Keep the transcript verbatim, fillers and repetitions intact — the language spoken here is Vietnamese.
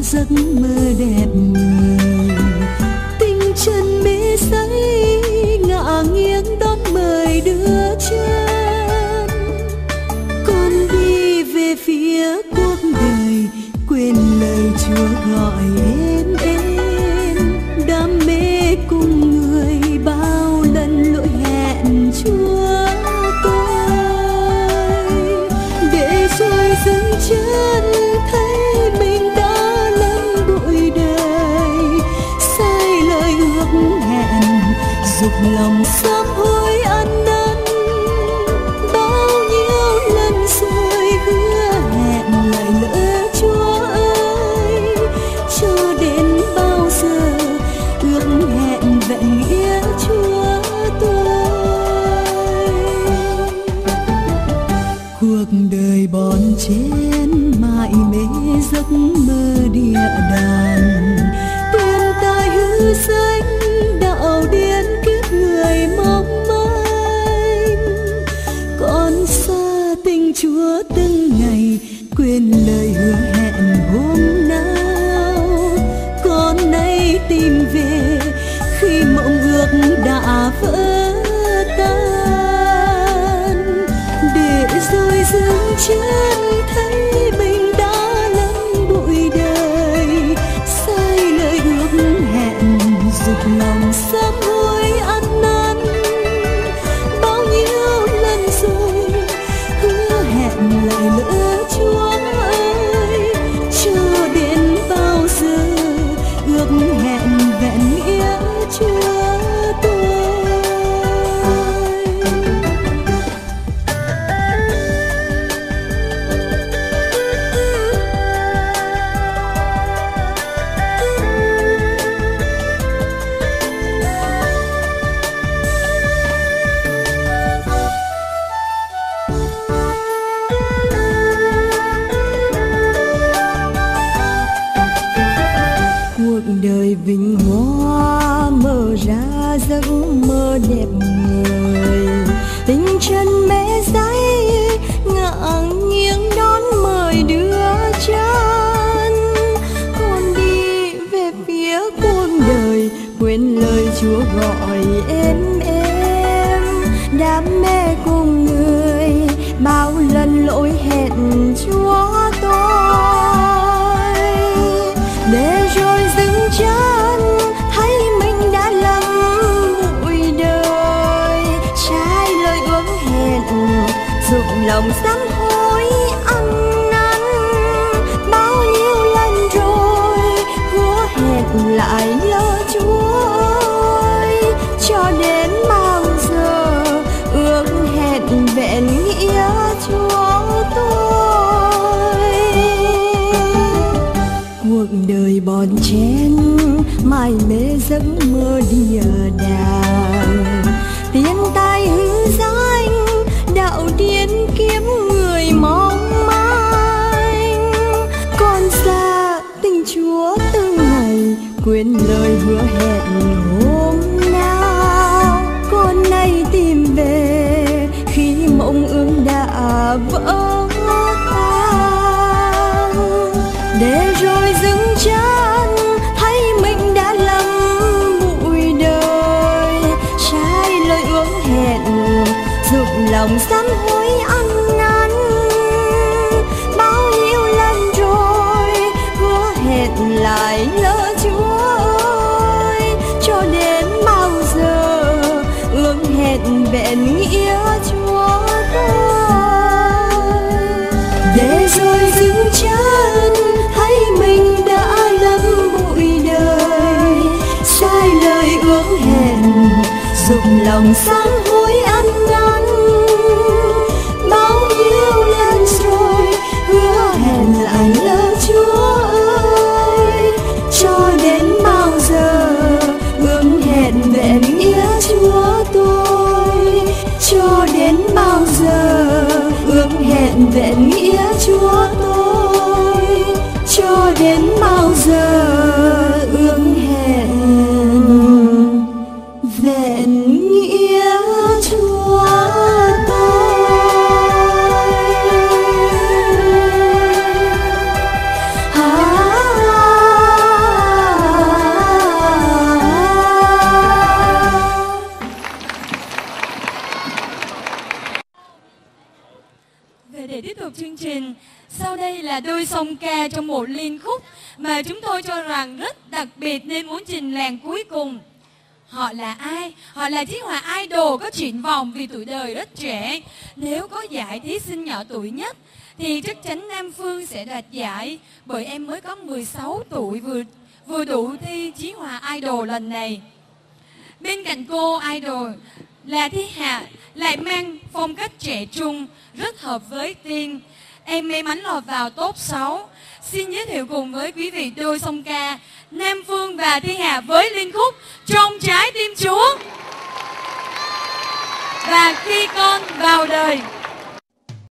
giấc mơ đẹp người. Tình chân mê say ngả nghiêng đón mời đưa chân, con đi về phía cuộc đời quên lời Chúa gọi em em. Đam mê cùng người bao lần lỗi hẹn Chúa tôi, để rồi dừng chân thấy mình đã lẫn bụi đời, sai lời ước hẹn dục lòng sám hối ăn năn. Bao nhiêu lần rồi hứa hẹn lại lỡ Chúa ơi, cho đến bao giờ ước hẹn vẹn nghĩa Chúa tôi. Cuộc đời bon chen mãi mê giấc mơ địa đàng, tiền tài hư danh đạo điên kiếp người mong manh. Còn xa tình Chúa từng ngày quên lời hứa hẹn hôm nào, con nay tìm về khi mộng ước đã vỡ tan, để rồi dừng chân thấy mình đã lẫn bụi đời, sai lời ước hẹn dục lòng sám hối ăn năn. Bao nhiêu lần rồi hứa hẹn lại lỡ Chúa ơi, cho đến bao giờ ước hẹn vẹn nghĩa Chúa tôi. Cuộc đời vinh hoa mở ra giấc mơ đẹp người, tình chân mê say ngả nghiêng đón mời đưa chân, con đi về phía cuộc đời quên lời Chúa gọi em em. Đam mê cùng người bao lần lỗi hẹn Chúa tôi, để rồi dừng chân thấy mình đã lầm bụi đời, trái lời ước hẹn dục lòng sám hối ăn năn. Bao nhiêu lần rồi hứa hẹn lại lỡ Chúa ơi, cho đến bao giờ ước hẹn vẹn nghĩa Chúa tôi. Cuộc đời bon chen mải mê giấc mơ địa đàng, tiền tài hư danh đạo điên kiếm người mong manh. Còn xa tình Chúa từng ngày quên lời hứa hẹn hôm nào, con nay tìm về khi mộng ước đã vỡ tan, để rồi dừng chân thấy mình đã lầm bụi đời, trái lời ước hẹn dục lòng sám hối ăn năn. Bao nhiêu lần rồi hứa hẹn lại lỡ Chúa ơi, cho đến bao giờ ước hẹn vẹn nghĩa Chúa tôi, để rồi dừng chân thấy mình đã lẫn bụi đời, sai lời ước hẹn dục lòng sám hối ăn năn. Bao nhiêu lần rồi hứa hẹn lại lỡ Chúa ơi, cho đến bao giờ ước hẹn vẹn nghĩa Chúa tôi, cho đến bao giờ ước hẹn vẹn nghĩa Chúa tôi, cho đến bao giờ ước hẹn vẹn nghĩa Chúa tôi. để tiếp tục chương trình, sau đây là đôi song ca trong một liên khúc mà chúng tôi cho rằng rất đặc biệt nên muốn trình làng cuối cùng. Họ là ai? Họ là Chí Hòa Idol có triển vọng vì tuổi đời rất trẻ. Nếu có giải thí sinh nhỏ tuổi nhất thì chắc chắn Nam Phương sẽ đoạt giải, bởi em mới có mười sáu tuổi, vừa vừa đủ thi Chí Hòa Idol lần này. Bên cạnh cô Idol là Thi Hà, lại mang phong cách trẻ trung, rất hợp với Tiên. Em may mắn lọt vào top sáu. Xin giới thiệu cùng với quý vị đôi song ca Nam Phương và Thi Hà với liên khúc Trong Trái Tim Chúa và Khi Con Vào Đời.